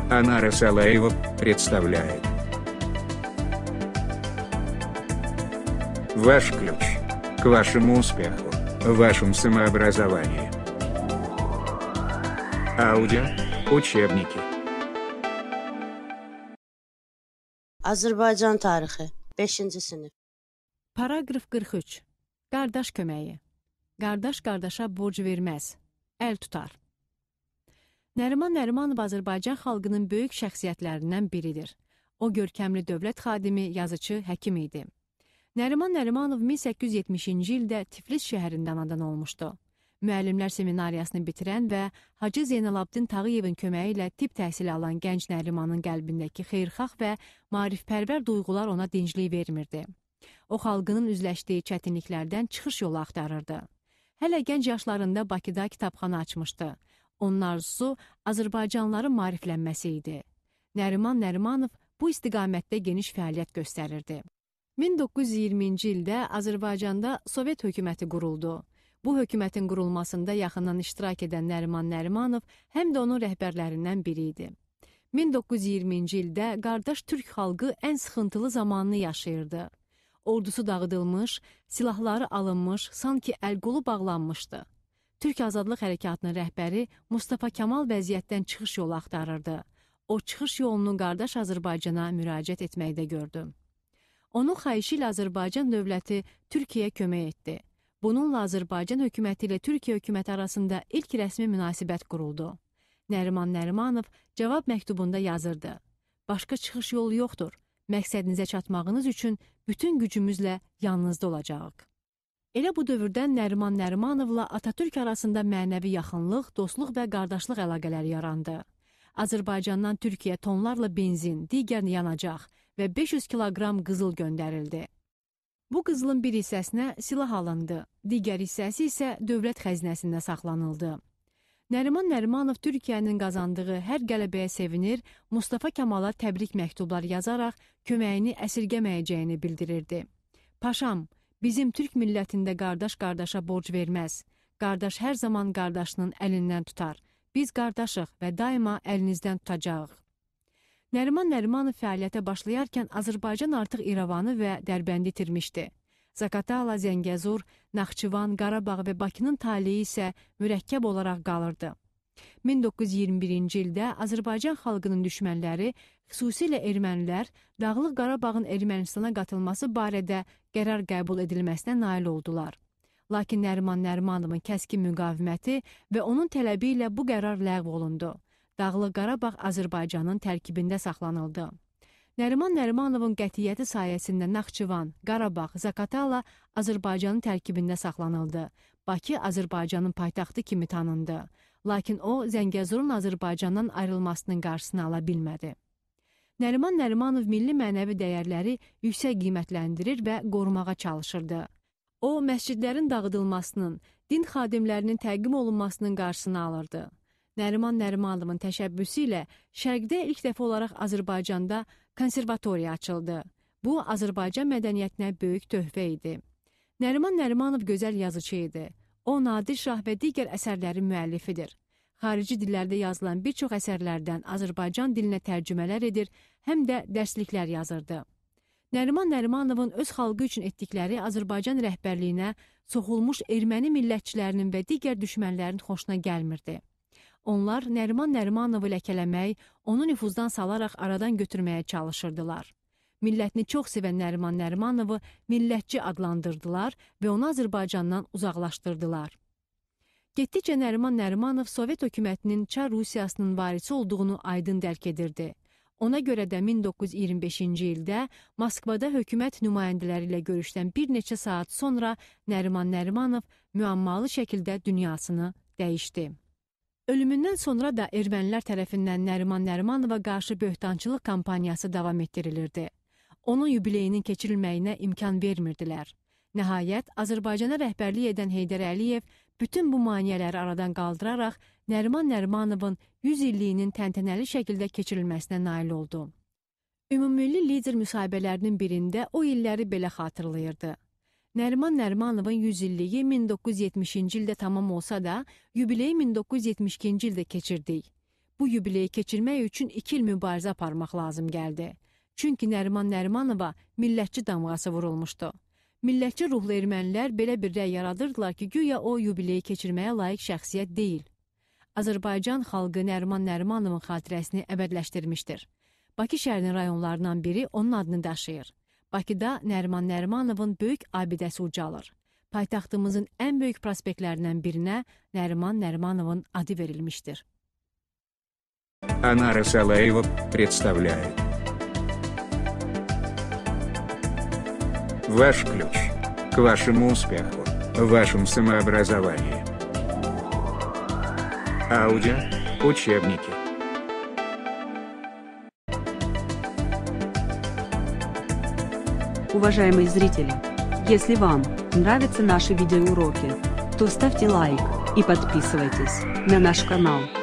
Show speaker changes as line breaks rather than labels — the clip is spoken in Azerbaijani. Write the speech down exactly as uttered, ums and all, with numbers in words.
Анара Салаева представляет. Ваш ключ к вашему успеху в вашем самообразовании. Аудио учебники.
Azərbaycan tarixi beşinci sinif.
Paragraf qırx üç. Qardaş köməyi. Qardaş qardaşa borc verməz, əl tutar. Nəriman Nərimanov Azərbaycan xalqının böyük şəxsiyyətlərindən biridir. O, görkəmli dövlət xadimi, yazıcı, həkim idi. Nəriman Nərimanov min səkkiz yüz yetmişinci ildə Tiflis şəhərində anadan olmuşdu. Müəllimlər seminariyasını bitirən və Hacı Zeynalabdin Tağıyevin köməyi ilə tibb təhsili alan gənc Nərimanın qəlbindəki xeyirxah və maarifpərvər duyğular ona dinclik vermirdi. O, xalqının üzləşdiyi çətinliklərdən çıxış yolu axtarırdı. Hələ gənc yaşlarında Bakıda kitabxana açmışdı. Onun arzusu Azərbaycanlıların maariflənməsi idi. Nəriman Nərimanov bu istiqamətdə geniş fəaliyyət göstərirdi. min doqquz yüz iyirminci ildə Azərbaycanda Sovet hökuməti quruldu. Bu hökumətin qurulmasında yaxından iştirak edən Nəriman Nərimanov həm də onun rəhbərlərindən biri idi. min doqquz yüz iyirminci ildə qardaş Türk xalqı ən sıxıntılı zamanını yaşayırdı. Ordusu dağıdılmış, silahları alınmış, sanki əl-qolu bağlanmışdı. Türk Azadlıq Hərəkatının rəhbəri Mustafa Kemal vəziyyətdən çıxış yolu axtarırdı. O, çıxış yolunu qardaş Azərbaycana müraciət etməkdə gördü. Onun xahişi ilə Azərbaycan dövləti Türkiyəyə kömək etdi. Bununla Azərbaycan hökuməti ilə Türkiyə hökuməti arasında ilk rəsmi münasibət quruldu. Nəriman Nərimanov cavab məktubunda yazırdı. Başqa çıxış yolu yoxdur. Məqsədinizə çatmağınız üçün bütün gücümüzlə yanınızda olacağıq. Elə bu dövrdən Nəriman Nərimanovla Atatürk arasında mənəvi yaxınlıq, dostluq və qardaşlıq əlaqələri yarandı. Azərbaycandan Türkiyəyə tonlarla benzin, digər yanacaq və beş yüz kiloqram qızıl göndərildi. Bu qızılın bir hissəsinə silah alındı, digər hissəsi isə dövlət xəzinəsində saxlanıldı. Nəriman Nərimanov Türkiyənin qazandığı hər qələbəyə sevinir, Mustafa Kemala təbrik məktublar yazaraq köməyini əsirgəməyəcəyini bildirirdi. Paşam, bizim Türk millətində qardaş qardaşa borc verməz. Qardaş hər zaman qardaşının əlindən tutar. Biz qardaşıq və daima əlinizdən tutacağıq. Nəriman Nərimanov fəaliyyətə başlayarkən Azərbaycan artıq İrəvanı və Dərbəndi itirmişdi. Zaqatala, Zəngəzur, Naxçıvan, Qarabağ və Bakının taleyi isə mürəkkəb olaraq qalırdı. min doqquz yüz iyirmi birinci ildə Azərbaycan xalqının düşmənləri, xüsusilə ermənilər, Dağlıq Qarabağın Ermənistana qatılması barədə qərar qəbul edilməsinə nail oldular. Lakin Nəriman Nərimanovun kəskin müqaviməti və onun tələbi ilə bu qərar ləğv olundu. Dağlıq Qarabağ Azərbaycanın tərkibində saxlanıldı. Nəriman Nərimanovun qətiyyəti sayəsində Naxçıvan, Qarabağ, Zaqatala Azərbaycanın tərkibində saxlanıldı. Bakı Azərbaycanın paytaxtı kimi tanındı. Lakin o, Zəngəzurun Azərbaycandan ayrılmasının qarşısını ala bilmədi. Nəriman Nərimanov milli mənəvi dəyərləri yüksək qiymətləndirir və qorumağa çalışırdı. O, məscidlərin dağıdılmasının, din xadimlərinin təqdim olunmasının qarşısını alırdı. Nəriman Nərimanovun təşəbbüsü ilə Şərqdə ilk dəfə olaraq Azərbaycanda konservatoriya açıldı. Bu, Azərbaycan mədəniyyətinə böyük töhfə idi. Nəriman Nərimanov gözəl yazıcı idi. O, Nadir Şah və digər əsərlərin müəllifidir. Xarici dillərdə yazılan bir çox əsərlərdən Azərbaycan dilinə tərcümələr edir, həm də dərsliklər yazırdı. Nəriman Nərimanovun öz xalqı üçün etdikləri Azərbaycan rəhbərliyinə soxulmuş erməni millətçilərinin və digər düşmənlərin xoşuna gəlmirdi. Onlar Nəriman Nərimanovu ləkələmək, onu nüfuzdan salaraq aradan götürməyə çalışırdılar. Millətini çox sevən Nəriman Nərimanovu millətçi adlandırdılar və onu Azərbaycandan uzaqlaşdırdılar. Getdikcə Nəriman Nərimanov Sovet hökumətinin Çar Rusiyasının varisi olduğunu aydın dərk edirdi. Ona görə də min doqquz yüz iyirmi beşinci ildə Moskvada hökumət nümayəndələri ilə görüşdən bir neçə saat sonra Nəriman Nərimanov müəmmalı şəkildə dünyasını dəyişdi. Ölümündən sonra da ermənilər tərəfindən Nəriman Nərimanova qarşı böhtançılıq kampaniyası davam etdirilirdi. Onun yubileyinin keçirilməyinə imkan vermirdilər. Nəhayət, Azərbaycana rəhbərlik edən Heydər Əliyev bütün bu maneələri aradan qaldıraraq Nəriman Nərimanovun yüz illiyinin təntənəli şəkildə keçirilməsinə nail oldu. Ümumilli lider müsahibələrinin birində o illəri belə xatırlayırdı. Nəriman Nərimanovun yüz illiyi min doqquz yüz yetmişinci ildə tamam olsa da, yubileyi min doqquz yüz yetmiş ikinci ildə keçirdik. Bu yubileyi keçirmək üçün iki il mübarizə aparmaq lazım gəldi. Çünki Nəriman Nərimanova millətçi damğası vurulmuşdu. Millətçi ruhlu ermənilər belə bir rəy yaradırdılar ki, güya o yubileyi keçirməyə layiq şəxsiyyət deyil. Azərbaycan xalqı Nəriman Nərimanovun xatirəsini əbədləşdirmişdir. Bakı şəhərinin rayonlarından biri onun adını daşıyır. Bakıda Nəriman Nərimanovun böyük abidəsi ucalır. Paytaxtımızın ən böyük prospektlərindən birinə Nəriman Nərimanovun adı verilmişdir.
Анара Салаева представляет. Ваш ключ к вашему успеху в вашем самообразовании. Аудио, учебники.
Уважаемые зрители, если вам нравятся наши видеоуроки, то ставьте лайк и подписывайтесь на наш канал.